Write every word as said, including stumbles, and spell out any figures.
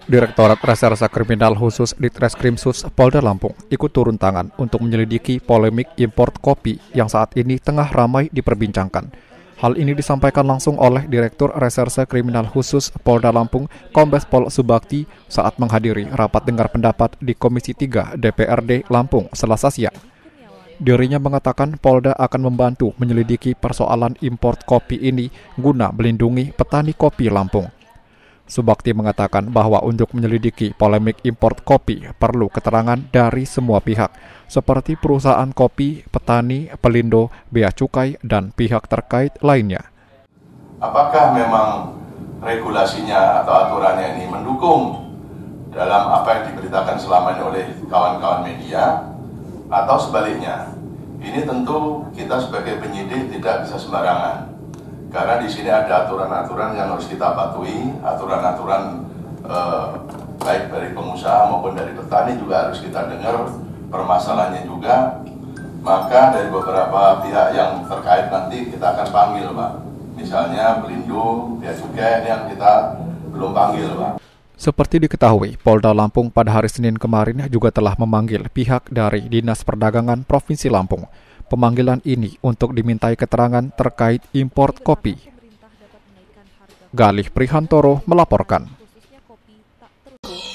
Direktorat Reserse Kriminal Khusus Ditreskrimsus Polda Lampung ikut turun tangan untuk menyelidiki polemik import kopi yang saat ini tengah ramai diperbincangkan. Hal ini disampaikan langsung oleh Direktur Reserse Kriminal Khusus Polda Lampung, Kombes Pol Subakti, saat menghadiri rapat dengar pendapat di Komisi tiga D P R D Lampung Selasa siang. Dirinya mengatakan Polda akan membantu menyelidiki persoalan import kopi ini guna melindungi petani kopi Lampung. Subakti mengatakan bahwa untuk menyelidiki polemik import kopi perlu keterangan dari semua pihak, seperti perusahaan kopi, petani, pelindo, bea cukai, dan pihak terkait lainnya. Apakah memang regulasinya atau aturannya ini mendukung dalam apa yang diberitakan selama ini oleh kawan-kawan media, atau sebaliknya? Ini tentu kita sebagai penyidik tidak bisa sembarangan. Karena di sini ada aturan-aturan yang harus kita patuhi, aturan-aturan eh, baik dari pengusaha maupun dari petani juga harus kita dengar permasalahannya juga. Maka dari beberapa pihak yang terkait nanti kita akan panggil, Pak. Misalnya Pelindo, Bea Cukai, ini yang kita belum panggil, Pak. Seperti diketahui, Polda Lampung pada hari Senin kemarin juga telah memanggil pihak dari Dinas Perdagangan Provinsi Lampung. Pemanggilan ini untuk dimintai keterangan terkait import kopi. Galih Prihantoro melaporkan.